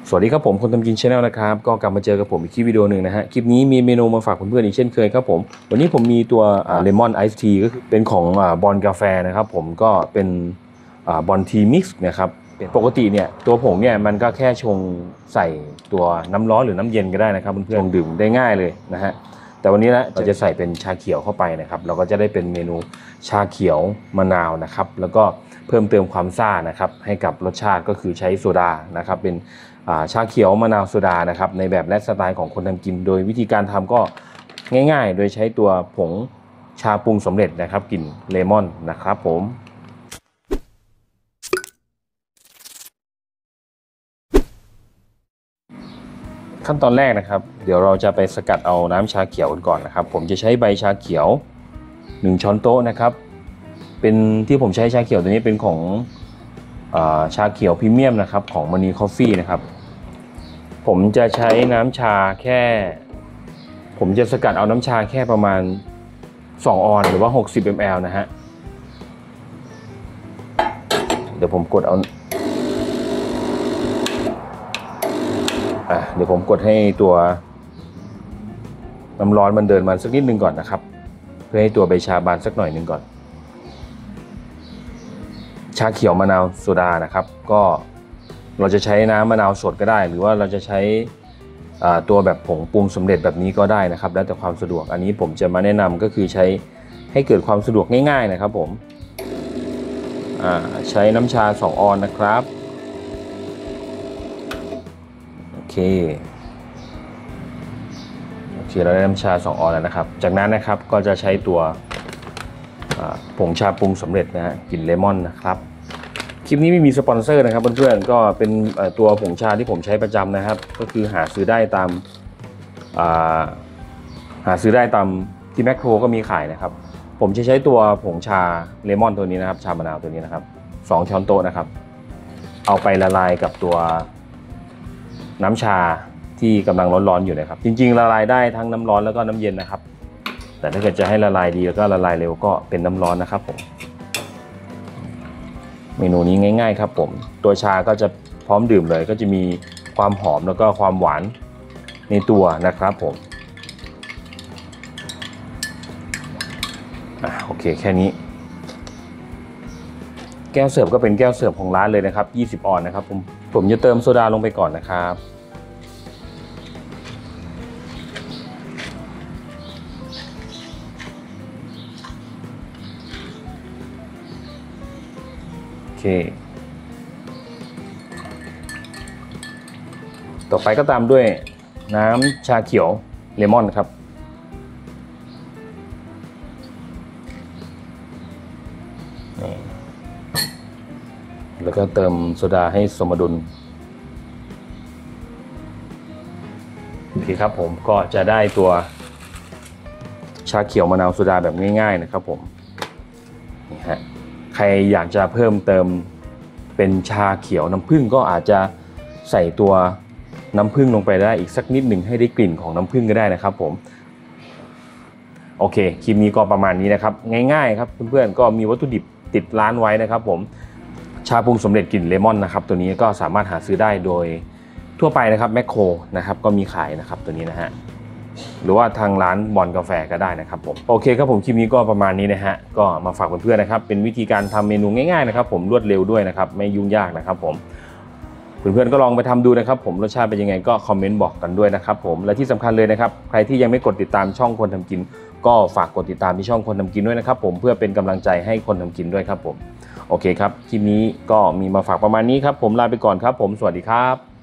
สวัสดีครับผมคนทำกินชาแนลนะครับก็กลับมาเจอกับผมอีกคลิปวิดีโอหนึ่งนะฮะคลิปนี้มีเมนูมาฝากเพื่อนๆอีกเช่นเคยครับผมวันนี้ผมมีตัวเลมอนไอซ์ทีก็คือเป็นของบอลกาแฟนะครับผมก็เป็นบอลทีมิกซ์นะครับปกติเนี่ยตัวผงเนี่ยมันก็แค่ชงใส่ตัวน้ำร้อนหรือน้ำเย็นก็ได้นะครับเพื่อนๆดื่มได้ง่ายเลยนะฮะแต่วันนี้นะเราจะใส่เป็นชาเขียวเข้าไปนะครับเราก็จะได้เป็นเมนูชาเขียวมะนาวนะครับแล้วก็เพิ่มเติมความซ่านะครับให้กับรสชาติก็คือใช้โซดานะครับเป็นชาเขียวมะนาวโซดานะครับในแบบและสไตล์ของคนทำกินโดยวิธีการทำก็ง่ายๆโดยใช้ตัวผงชาปรุงสำเร็จนะครับกลิ่นเลมอนนะครับผมขั้นตอนแรกนะครับเดี๋ยวเราจะไปสกัดเอาน้ำชาเขียวกันก่อนนะครับผมจะใช้ใบชาเขียว1ช้อนโต๊ะนะครับเป็นที่ผมใช้ชาเขียวตัวนี้เป็นของชาเขียวพรีเมียมนะครับของมณีคอฟฟี่นะครับผมจะใช้น้ำชาแค่ผมจะสกัดเอาน้ำชาแค่ประมาณ2ออนหรือว่า60 ml นะฮะเดี๋ยวผมกดเอาเดี๋ยวผมกดให้ตัวน้ำร้อนมันเดินมาสักนิดนึงก่อนนะครับเพื่อให้ตัวใบชาบานสักหน่อยนึงก่อนชาเขียวมะนาวโซดานะครับก็เราจะใช้น้ำมะนาวสดก็ได้หรือว่าเราจะใช้ตัวแบบผงปรุงสำเร็จแบบนี้ก็ได้นะครับแล้วแต่ความสะดวกอันนี้ผมจะมาแนะนำก็คือใช้ให้เกิดความสะดวกง่ายๆนะครับผมใช้น้ำชา2ออนนะครับโอเคเราได้น้ำชา2ออนแล้วนะครับจากนั้นนะครับก็จะใช้ตัวผงชาปรุงสำเร็จนะฮะกลิ่นเลมอนนะครับคลิปนี้ไม่มีสปอนเซอร์นะครับเพื่อนๆก็เป็นตัวผงชาที่ผมใช้ประจำนะครับก็คือหาซื้อได้ตามที่แมคโครก็มีขายนะครับผมจะใช้ตัวผงชาเลมอนตัวนี้นะครับชามะนาวตัวนี้นะครับ2ช้อนโต๊ะนะครับเอาไปละลายกับตัวน้ำชาที่กำลังร้อนๆอยู่นะครับจริงๆละลายได้ทั้งน้ำร้อนแล้วก็น้ำเย็นนะครับแต่ถ้าเกิดจะให้ละลายดีแล้วก็ละลายเร็วก็เป็นน้ำร้อนนะครับผมเมนูนี้ง่ายๆครับผมตัวชาก็จะพร้อมดื่มเลยก็จะมีความหอมแล้วก็ความหวานในตัวนะครับผมโอเคแค่นี้แก้วเสิร์ฟก็เป็นแก้วเสิร์ฟของร้านเลยนะครับ20 ออนนะครับผมจะเติมโซดาลงไปก่อนนะครับต่อไปก็ตามด้วยน้ำชาเขียวเลมอนครับแล้วก็เติมโซดาให้สมดุลโอเคครับผมก็จะได้ตัวชาเขียวมะนาวโซดาแบบง่ายๆนะครับผมนี่ฮะใครอยากจะเพิ่มเติมเป็นชาเขียวน้ำผึ้งก็อาจจะใส่ตัวน้ำผึ้งลงไปได้อีกสักนิดหนึ่งให้ได้กลิ่นของน้ำผึ้งก็ได้นะครับผมโอเคคลิปนี้ก็ประมาณนี้นะครับง่ายๆครับเพื่อนๆก็มีวัตถุดิบติดร้านไว้นะครับผมชาปรุงสำเร็จกลิ่นเลมอนนะครับตัวนี้ก็สามารถหาซื้อได้โดยทั่วไปนะครับแมคโครนะครับก็มีขายนะครับตัวนี้นะฮะหรือว่าทางร้านบอลกาแฟก็ได้นะครับผมโอเคครับผมคลิปนี้ก็ประมาณนี้นะฮะก็มาฝากเพื่อนๆนะครับเป็นวิธีการทำเมนูง่ายๆนะครับผมรวดเร็วด้วยนะครับไม่ยุ่งยากนะครับผมเพื่อนๆก็ลองไปทำดูนะครับผมรสชาติเป็นยังไงก็คอมเมนต์บอกกันด้วยนะครับผมและที่สำคัญเลยนะครับใครที่ยังไม่กดติดตามช่องคนทำกินก็ฝากกดติดตามที่ช่องคนทำกินด้วยนะครับผมเพื่อเป็นกำลังใจให้คนทำกินด้วยครับผมโอเคครับคลิปนี้ก็มีมาฝากประมาณนี้ครับผมลาไปก่อนครับผมสวัสดีครับ